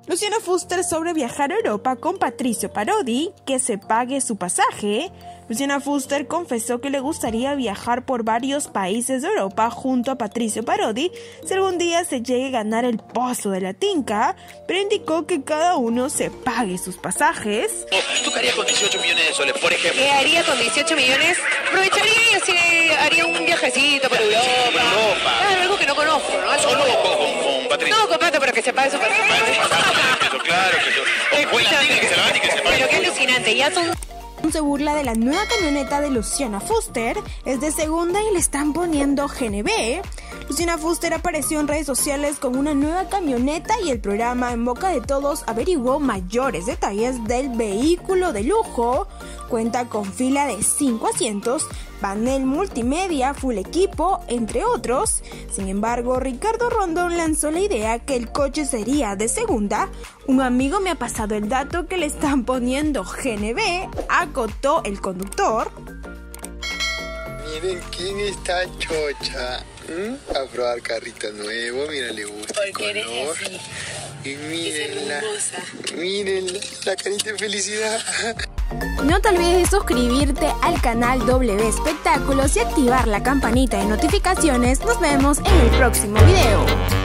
Luciana Fuster sobre viajar a Europa con Patricio Parodi, que se pague su pasaje. Luciana Fuster confesó que le gustaría viajar por varios países de Europa junto a Patricio Parodi si algún día se llegue a ganar el pozo de la Tinca, pero indicó que cada uno se pague sus pasajes. ¿Tú qué harías con 18 millones de soles, por ejemplo? ¿Qué haría con 18 millones? Aprovecharía y así haría un viajecito por Europa. Claro, algo que no conozco, ¿no? ¿Solo con Patricio? No, con Pato, pero que se pague su pasaje. Claro, que fue la Tinca que se la gane y que se pague. Pero qué alucinante, ya son... Se burla de la nueva camioneta de Luciana Fuster, es de segunda y le están poniendo GNB. Luciana Fuster apareció en redes sociales con una nueva camioneta y el programa En Boca de Todos averiguó mayores detalles del vehículo de lujo. Cuenta con fila de 5 asientos, panel multimedia, full equipo, entre otros. Sin embargo, Ricardo Rondón lanzó la idea que el coche sería de segunda. Un amigo me ha pasado el dato que le están poniendo GNB, acotó el conductor. Miren quién está chocha. A probar carrito nuevo, mira, le gusta el color. Y miren la carita de felicidad. No te olvides de suscribirte al canal W Espectáculos y activar la campanita de notificaciones. Nos vemos en el próximo video.